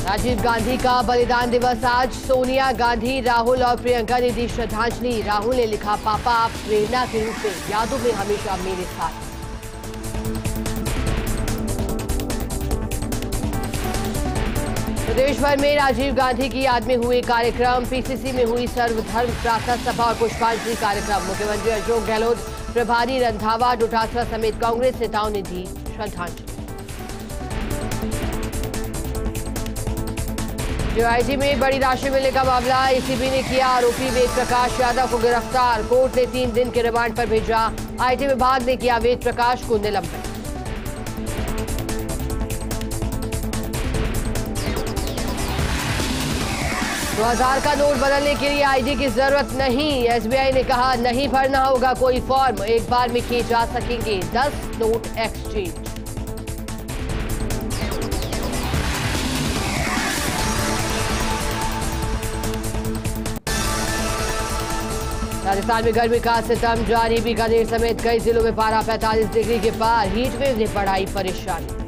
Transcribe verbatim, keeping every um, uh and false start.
राजीव गांधी का बलिदान दिवस आज। सोनिया गांधी, राहुल और प्रियंका ने दी श्रद्धांजलि। राहुल ने लिखा, पापा आप प्रेरणा के रूप में यादों में हमेशा मेरे साथ। प्रदेश भर में राजीव गांधी की याद में हुए कार्यक्रम। पीसीसी में हुई सर्वधर्म प्रार्थना सभा और पुष्पांजलि कार्यक्रम। मुख्यमंत्री अशोक गहलोत, प्रभारी रंधावा, डोटासरा समेत कांग्रेस नेताओं ने दी श्रद्धांजलि। जेआईटी में बड़ी राशि मिलने का मामला। एसीबी ने किया आरोपी वेद प्रकाश यादव को गिरफ्तार। कोर्ट ने तीन दिन के रिमांड पर भेजा। आईटी विभाग ने किया वेद प्रकाश को निलंबित। दो हजार का नोट बदलने के लिए आईडी की जरूरत नहीं। एसबीआई ने कहा, नहीं भरना होगा कोई फॉर्म, एक बार में किए जा सकेंगे दस नोट एक्सचेंज। राजस्थान में गर्मी का सितम जारी। बीकानेर समेत कई जिलों में पारा पैंतालीस डिग्री के पार। हीट वेव ने बढ़ाई परेशानी।